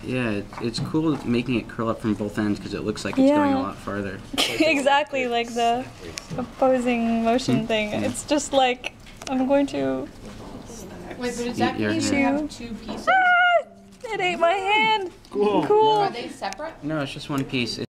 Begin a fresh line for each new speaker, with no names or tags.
Yeah, it's cool making it curl up from both ends because it looks like it's going a lot farther.
Exactly, like the opposing motion thing. It's just like, I'm going to...
Wait, but does that mean you have two pieces?
Ah! It ate my hand!
Cool.
Cool.
Are they separate?
No, it's just one piece.